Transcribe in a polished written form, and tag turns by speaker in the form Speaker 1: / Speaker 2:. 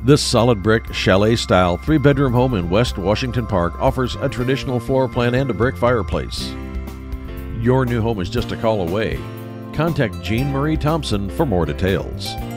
Speaker 1: This solid brick, chalet-style, 3-bedroom home in West Washington Park offers a traditional floor plan and a brick fireplace. Your new home is just a call away. Contact Jean Marie Thompson for more details.